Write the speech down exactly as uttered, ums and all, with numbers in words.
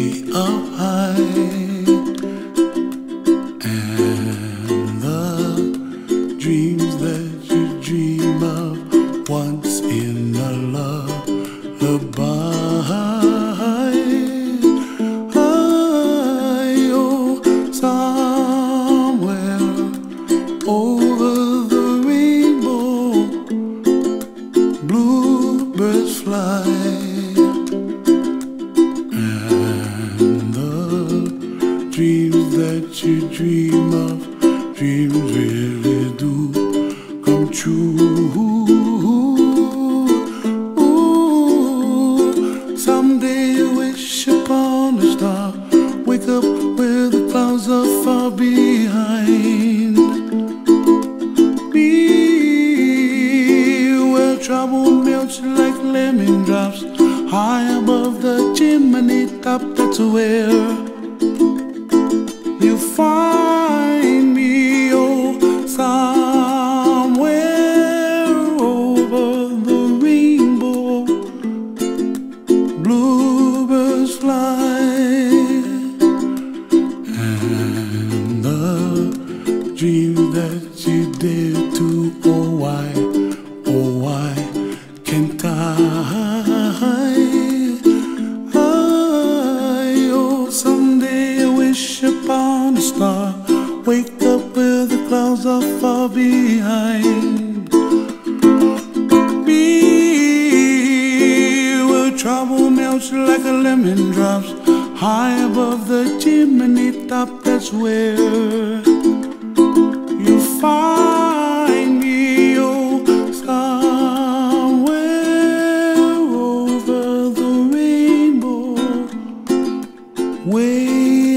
up high, and the dreams that you dream of once in a lullaby. Oh, somewhere over the rainbow, bluebirds fly. Dreams that you dream of, dreams really do come true. Ooh, someday you wish upon a star, wake up where the clouds are far behind. Be where trouble melts like lemon drops, high above the chimney top. That's where you find me, oh, somewhere over the rainbow, bluebirds fly, and the dreams that you dare to, oh why, oh why can't I? Upon a star, wake up where the clouds are far behind. Be where trouble melts like a lemon drops, high above the chimney top. That's where you find me, oh, somewhere over the rainbow, way